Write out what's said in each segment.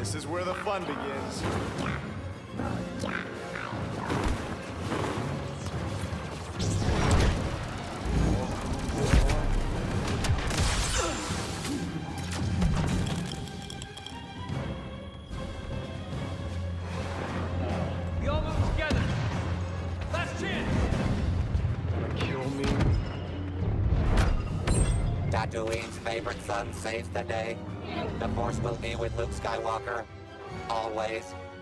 This is where the fun begins. We all move together. Last chance. Gonna kill me? Tatooine's favorite son saves the day. The Force will be with Luke Skywalker. Always.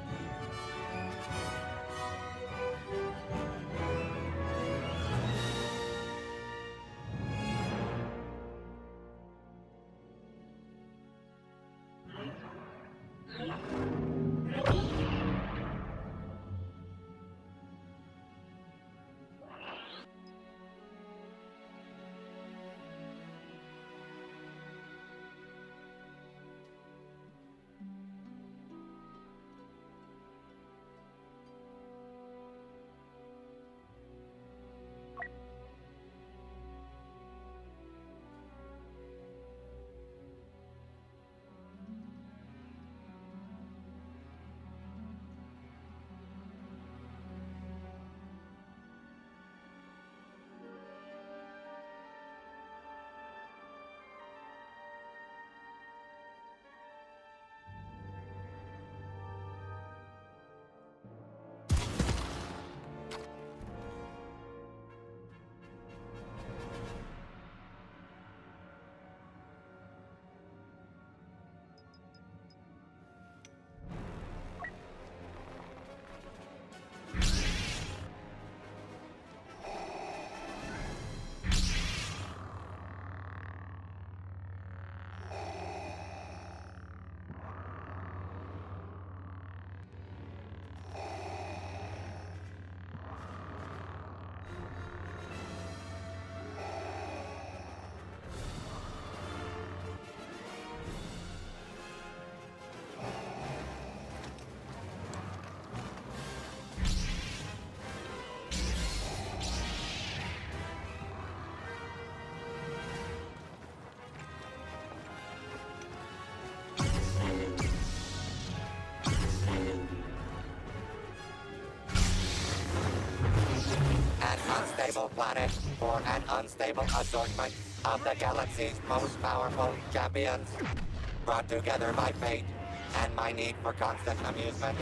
Unstable planet for an unstable assortment of the galaxy's most powerful champions, brought together by fate and my need for constant amusement.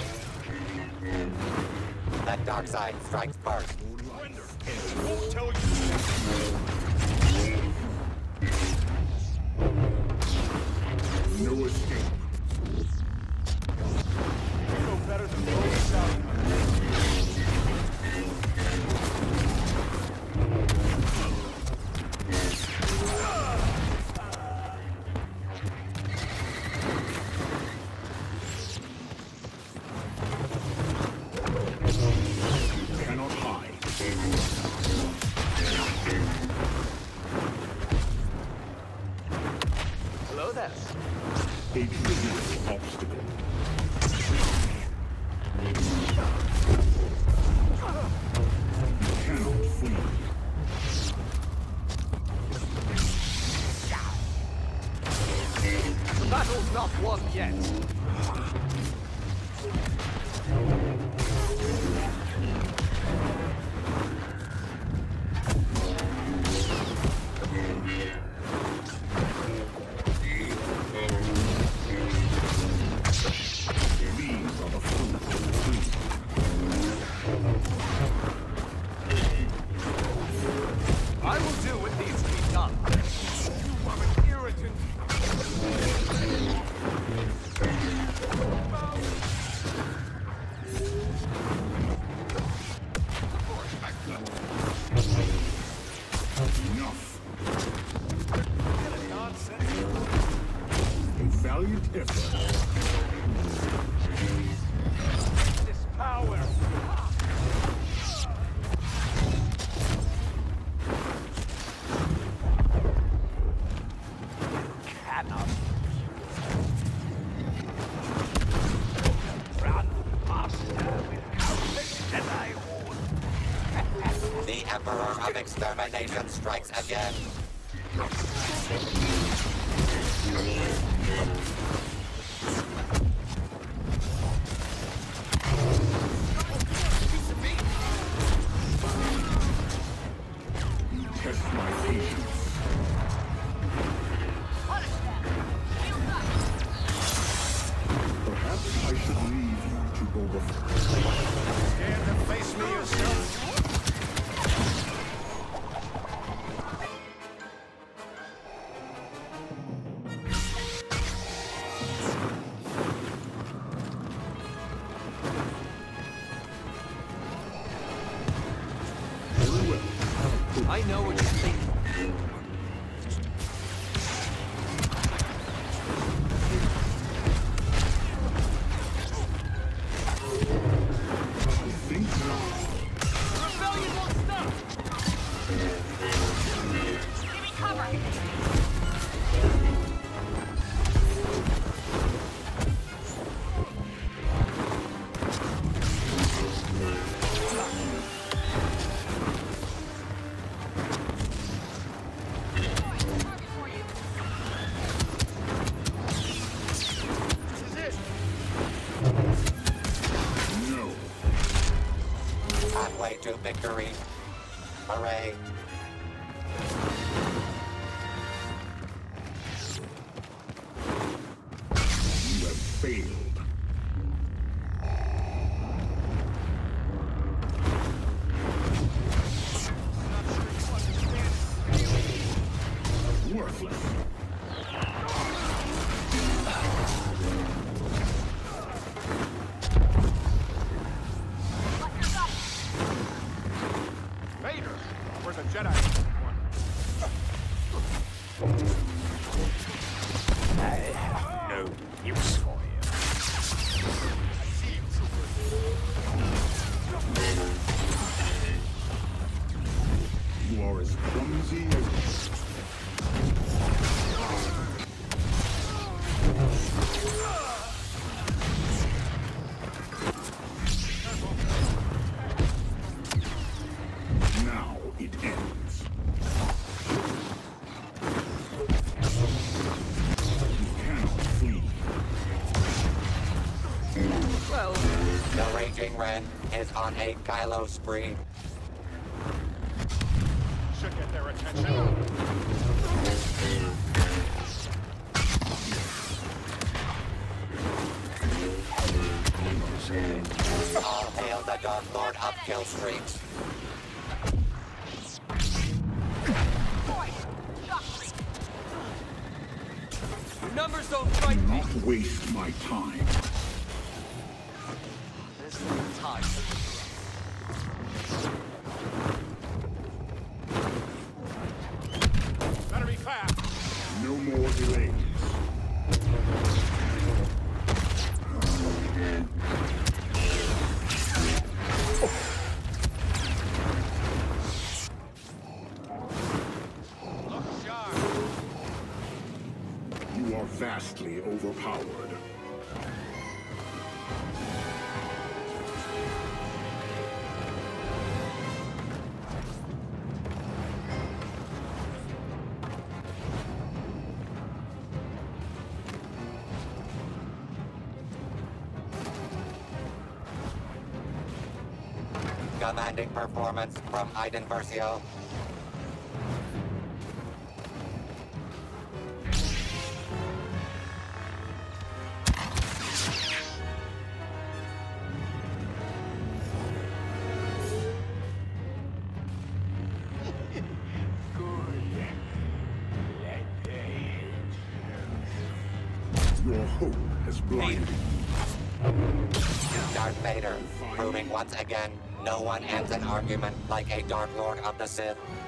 The dark side strikes first. Won't tell you. No escape. You know better than those out. Cannot hide. Hello there. A trivial obstacle. You cannot flee. The battle's not won yet. These are the fruit of the tree. I will do what needs to be done. You are an irritant. Enough. Nonsense. A valiant effort. This power. Cannot. Run, master, without the Jedi Order. The Emperor of Extermination strikes again. I know what you're thinking. Think not. The rebellion won't stop! Give me cover! No. Halfway to victory. Hooray. You have failed. Worthless. Vader! Where's a Jedi? I have no use for you. I see you, trooper. You are as clumsy as... Now it ends. You cannot flee. Well, The Raging Ren is on a Kylo spree. should get their attention. All hail the Dark Lord of kill streaks. Your numbers don't frighten me. Not waste my time. This is the time. Better be fast. No more delays. Look sharp. You are vastly overpowered. Commanding performance from Iden Versio. Your hope has blinded you. Darth Vader, proving once again no one ends an argument like a Dark Lord of the Sith.